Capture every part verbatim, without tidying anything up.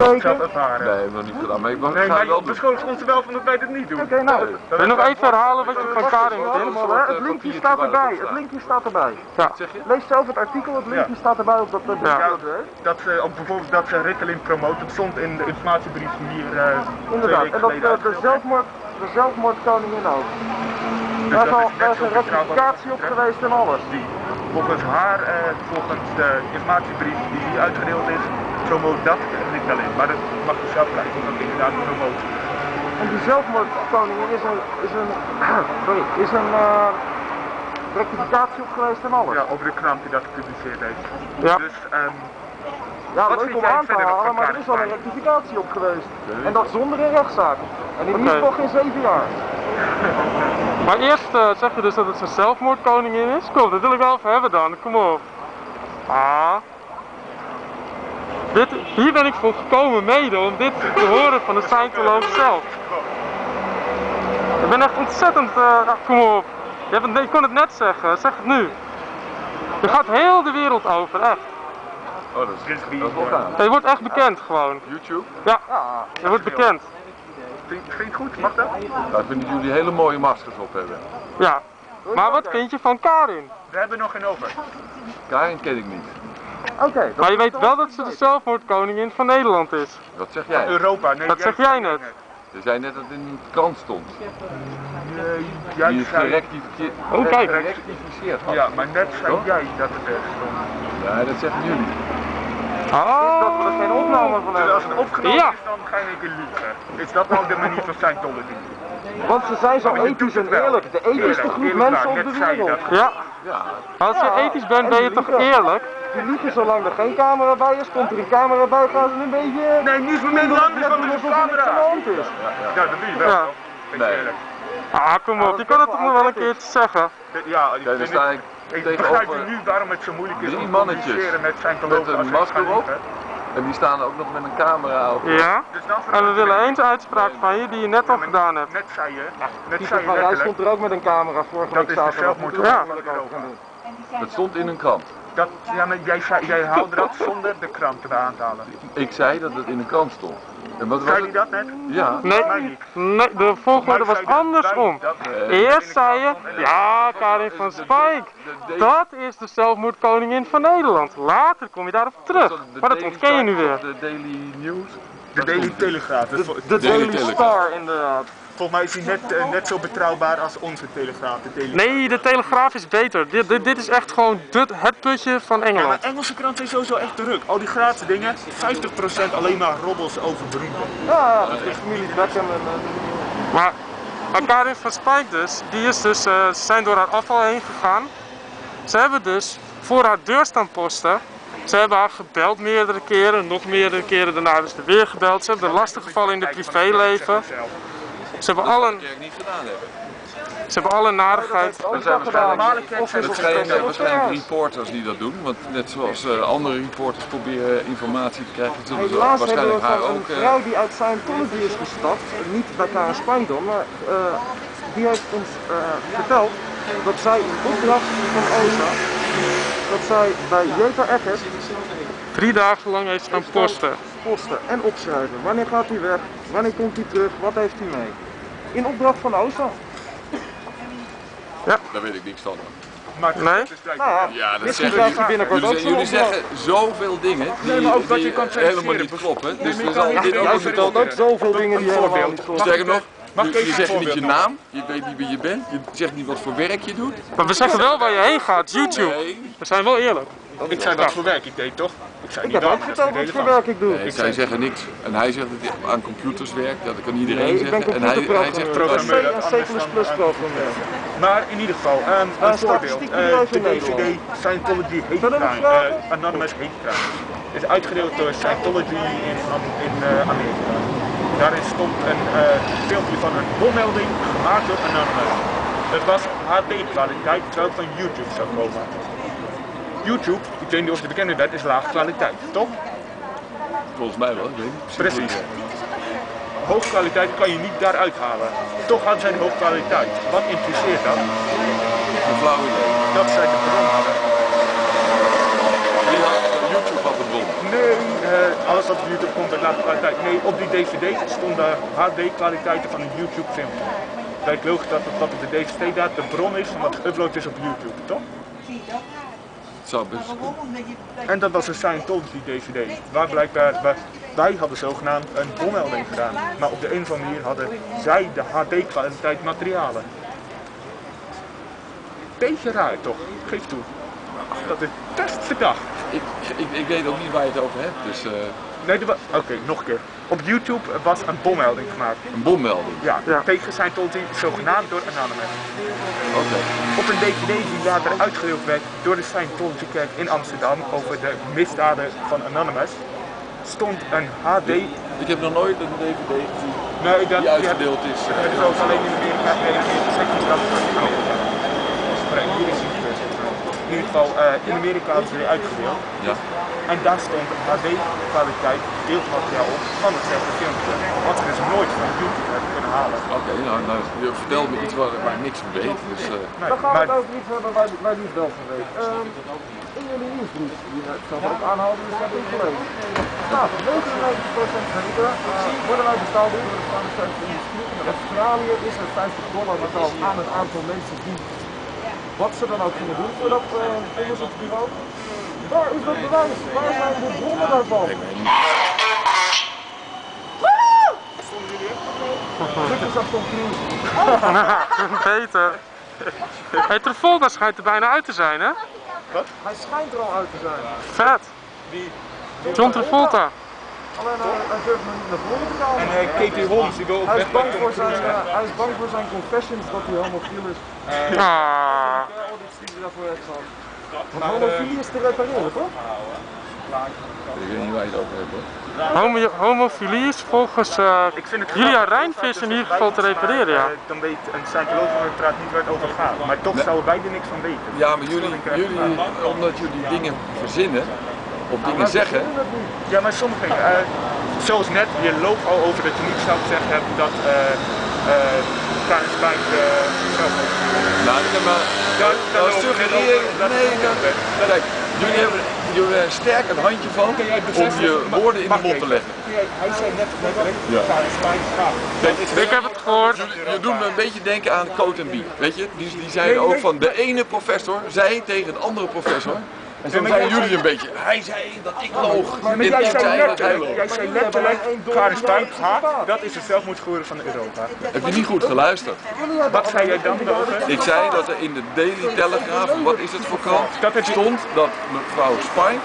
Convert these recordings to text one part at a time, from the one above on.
weken? zelf ervaren. Nee, nog niet gedaan, maar ik was Nee, maar wel je doen. beschuldigt ons er wel van dat wij dit niet doen. Oké, nou. Dat Wil je nog even herhalen wat je van Karin vindt? Het linkje staat erbij, het linkje staat erbij. Ja. Zeg je? Lees zelf het artikel, het linkje Ja. staat erbij op dat bericht. Ja. Dat ze ook bijvoorbeeld dat ze Ritalin promoten, dat stond in de informatiebrief die hier uh, Inderdaad, en dat uh, de, zelfmoord, de zelfmoordkoningin ook. Daar is, al, daar is een rectificatie op geweest en alles. Die volgens haar, uh, volgens de informatiebrief die hier uitgedeeld is, promoot dat Ritalin. Maar dat mag je zelf blijven, omdat het inderdaad promoot. En die zelfmoordkoningin is een, is een, sorry, is een uh, rectificatie op geweest en alles. Ja, over de krant die dat gepubliceerd heeft. Ja. Dus, um, Ja, wat leuk vind om jij aan te verder nog halen, van maar er Karin is al een Spijk? rectificatie op geweest. En dat zonder een rechtszaak. En in ieder Oké. geval geen zeven jaar. Maar eerst uh, zeg je dus dat het een zelfmoordkoningin is? Kom, dat wil ik wel even hebben dan, kom op. Ah. Dit, hier ben ik voor gekomen mede om dit te horen van de Scientoloog zelf. Ik ben echt ontzettend, uh, ah, kom op. Je, hebt het, je kon het net zeggen, zeg het nu. Je gaat heel de wereld over, echt. Oh, dat is, dat is wel gaaf. Je wordt echt bekend gewoon. YouTube? Ja, je wordt bekend. Vind je het goed? Mag dat? Nou, ik vind dat jullie hele mooie maskers op hebben. Ja. Maar wat vind je van Karin? We hebben nog geen over. Karin ken ik niet. Oké. Maar je weet wel dat ze de zelfmoordkoningin van Nederland is. Wat zeg jij? Europa, nee. Dat zeg jij net. Je zei net dat het in de krant stond. Nee, Die jij het zei... gerectificeerd, Oh, kijk. gerectificeerd had. Ja, maar net zei Toch? jij dat het er stond. Nee, dat zeggen jullie. Oh. Dat we er geen opname van Dus als hebben. het opgenomen Ja. is, dan ga je liegen. Is dat nou de manier van Scientology? Want ze zijn zo Maar je ethisch doet het en wel. eerlijk. De ethischste Eerlijk, groep eerlijk mensen waar, op de net zei je wereld. dat. Ja. Ja. Als je Ja, ethisch bent, en ben je die toch liegen. eerlijk? Die liegen zolang er geen camera bij is, komt er een camera bij, gaan ze een beetje... Nee, niet voor mensen anders, want er is een camera. is. Ja, dat doe je wel. Ja. toch? Beetje Nee. eerlijk. Ah, kom op, je kan het toch nog wel een keertje zeggen. Ja, ik, Kijk, dan vind sta het- ik ik begrijp tegenover nu waarom het zo moeilijk is drie om te mannetjes communiceren met Scientologen met een als ze masker gaan op. liegen. En die staan ook nog met een camera op. Ja? Dus dan En we willen eens uitspraak van je die je net al gedaan hebt. Net zei je, net Pieter zei je van Rij letterlijk, stond er ook met een camera vorige Dat week is de zaterdag. zelfmoord Moeten we van er moeilijk over gaan doen. Dat stond in een krant. dat, ja, maar jij, zei, jij haalde dat zonder de krant erbij aan te halen. Ik zei dat het in een krant stond. En wat was Zei hij het? dat net? Ja. Nee, Mij niet. nee, de volgorde was Mij zei dat andersom. wij dat- Nee. Eerst zei je, ja, Karin van Spijk, dat is de zelfmoordkoningin van Nederland. Later kom je daarop terug. Maar dat ontken je nu weer. De Daily News. De Daily Telegraaf. Dus vol- De Daily Daily Telegraph. Star, inderdaad. volgens mij is hij net, eh, net zo betrouwbaar als onze Telegraaf. De Telegraaf. Nee, de Telegraaf is beter. Dit, dit, dit is echt gewoon dit, het putje van Ja, maar Engeland. Engelse kranten zijn sowieso echt druk. Al die gratis dingen, vijftig procent alleen maar roddels over beroemden. Ja, dat is familie Beckham en... en- Maar, maar Karin van Spijk dus, die is dus, eh, ze zijn door haar afval heen gegaan. Ze hebben dus voor haar deur staan posten. Ze hebben haar gebeld meerdere keren, nog meerdere keren daarna hebben ze er weer gebeld. Ze hebben er lastig gevallen in de privéleven. Ze hebben alle, Dat ik niet gedaan hebben. ze hebben alle narigheid. ook Dat zijn wel gedaan. waarschijnlijk, Of is dat het zijn een eh, waarschijnlijk speciaal? reporters die dat doen. Want net zoals eh, andere reporters proberen informatie te krijgen, zullen ze Helaas hebben we waarschijnlijk haar van een ook... eh, vrouw die uit Scientology is gestapt, niet bij Karin Spijk dan, maar eh, die heeft ons eh, verteld dat zij in opdracht van O S A, dat zij bij Jeta Eckert Drie dagen lang heeft staan posten. posten en opschrijven. Wanneer gaat hij weg? Wanneer komt hij terug? Wat heeft hij mee? In opdracht van O S A. Daar weet ik niks van. Maar Nee? het is Nou ja, Ja, dat misschien zeggen krijgt hij binnenkort ook jullie. zo'n Jullie opdracht. zeggen zoveel dingen die, Nee, maar ook wat die je kan helemaal censureren. niet kloppen. Dus maar we je kan zal niet dit zeggen, ook Jij niet vertelt ook zoveel dingen die helemaal niet kloppen. Sterker nog, Mag je, ik even je een zegt niet je voorbeeld naam, je weet niet wie je bent, je zegt niet wat voor werk je doet. Maar we zeggen wel waar je heen gaat, YouTube. Nee, We zijn wel eerlijk. Ik zei wat voor werk ik deed, toch? Ik zei Ik niet heb ook dat, dat is verteld wat geen voor relevant. werk ik doe. nee zij zeggen niks. En hij zegt dat hij aan computers werkt, dat kan iedereen Nee, ik ben zeggen. En hij, hij zegt computerprogrammeur. dat C en C plus plus programmeur. Maar in ieder geval, um, een voorbeeld. statistiek Uh, bedrijf de in D V Nederland. D Scientology Hate Verder nog Crime, vragen? uh, Anonymous Hate Crime. Is uitgedeeld door Scientology in, in uh, Amerika. Daarin stond een uh, filmpje van een bommelding gemaakt door Anonymous. Het was H D-kwaliteit, terwijl het van YouTube zou komen. YouTube, ik weet niet of je bekend bent, is lage kwaliteit, toch? volgens mij wel, ik weet niet. Precies. Hoge kwaliteit kan je niet daaruit halen. Toch hadden zij hoge kwaliteit. Wat impliceert dat? Een flauw idee. Dat zij de bron hadden. Wie had- YouTube had de bron. Nee, uh, alles wat op YouTube komt uit lage kwaliteit. Nee, op die D V D stonden H D-kwaliteiten van een YouTube-film. Het lijkt logisch dat het wat op de D V D daar de bron is van wat geüpload is op YouTube, toch? Zou best kunnen. En dat was een Scientology D V D, waar blijkbaar, wij, wij hadden zogenaamd een bommelding gedaan. Maar op de een of andere manier hadden zij de H D-kwaliteit materialen. Beetje raar toch, geef toe. Dat is best verdacht. Ik, ik, ik weet ook niet waar je het over hebt, dus... Uh... Nee, oké, okay, nog een keer. Op YouTube was een bommelding gemaakt. Een bommelding? Ja, ja. tegen Scientology, zogenaamd door Anonymous. Oké. Okay. Op een D V D die later uitgedeeld werd door de Scientology kerk in Amsterdam over de misdaden van Anonymous, stond een H D... Ik, ik heb nog nooit een D V D gezien nee, dat, die uitgedeeld is. Het is ook alleen in Amerika gereageerd, zeker dat van Amerika. Hier is het in ieder geval uh, in Amerika hebben ze weer uitgedeeld. Ja. En daar stond H D-kwaliteit beeldmateriaal op van hetzelfde filmpje. Wat ze dus nooit van YouTube hebben kunnen halen. Oké, okay, nou, nou je vertelt me iets waar, waar ik niks van weet. Dus, uh... nee, dan gaan we het over iets hebben waar, waar die wel van weet. Um, in jullie nieuwsbrief, die ik zelf ook aanhouden, dus heb ik gelezen. Nou, negenennegentig procent van de uh, worden wij betaald door de farmaceutische industrie. In Australië is er vijftig dollar betaald aan een aantal mensen die wat ze dan ook kunnen doen voor dat uh, onderzoeksbureau. Waar is dat bewijs? Waar zijn de bronnen daarvan? Dit is dat conclusie. Beter. Hey, Travolta schijnt er bijna uit te zijn, hè? Wat? Hij schijnt er al uit te zijn. Vet. Wie? John Travolta. Alleen hij, hij durft me niet naar voren te komen. En uh, Katie Holmes, die wil ook Hij weg is bang bij voor Tom zijn, Cruise. uh, hij is bang voor zijn confessions dat hij homofiel is. Uh, Ah. De audits die hij daarvoor heeft gehad. Want Maar, homofilie is te repareren, toch? ik weet niet waar je het over hebt, hoor. Homo homofilie is volgens uh, ik vind het Julia grappig. Rijnvis in ieder geval te repareren, ja. Uh, dan weet een Scientoloog praat niet waar het over gaat. Maar toch Nee. zouden wij er niks van weten. Ja, maar jullie, jullie, omdat jullie dingen verzinnen, of dingen zeggen, Ja, maar sommige dingen, uh, zoals net, je loopt al over dat je niet zou gezegd hebben dat uh, uh, Karen Spijk uh, zelf nou, maar, Ja, dan dat suggereren, dat- nee, dat- dat- kijk, jullie hebben, jullie hebben er sterk een handje van om je woorden in de mond te leggen. Hij zei net letterlijk, Ja. Karen Spijk gaat. Ik heb het gehoord. Je doet me een beetje denken aan Coat en Bie, weet je? Die, die zeiden ook van de ene professor zei tegen een andere professor. En zo zijn jullie een beetje, hij zei dat ik loog. Maar En jij ik zei zei dat hij letterlijk, loog. jij zei letterlijk, Karen Spijk gaat, dat is het zelfmoordgehoor van Europa. Heb je niet goed geluisterd? Wat zei jij dan over? Ik zei dat er in de Daily Telegraph, wat is het voor krant, Dat heb je- stond dat mevrouw Spike.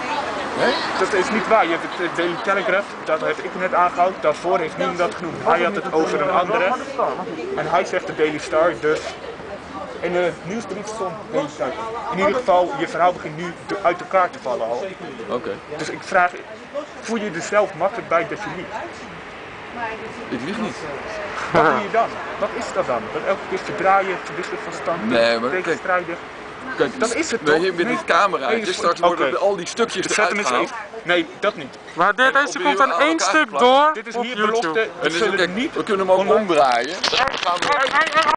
Dat is niet waar. Je hebt het Daily Telegraph, dat heb ik net aangehaald. Daarvoor heeft niemand dat genoemd. Hij had het over een andere. En hij zegt de Daily Star, dus in de nieuwsbrief stond Daily Star. In ieder geval, je verhaal begint nu uit elkaar te vallen al. Oké, okay. Dus ik vraag, voel je er zelf makkelijk bij dat je niet? Ik lieg niet. Wat doe je dan? Wat is dat dan? Dat elke keer verdraaien, verwisselen van stand, Nee, maar kijk, tegenstrijdig. Kijk, Dat is het nee, toch? hier met Nee. dit cameraatje, Nee, straks oké. worden al die stukjes Zet eruit hem eens gehaald. even. Nee, dat niet. Maar dit, deze op komt die in aan één elkaar stuk geplakt. door Dit is op hier YouTube. belofte. En We dus, zullen kijk, niet we kunnen hem ook online- omdraaien. Dan gaan we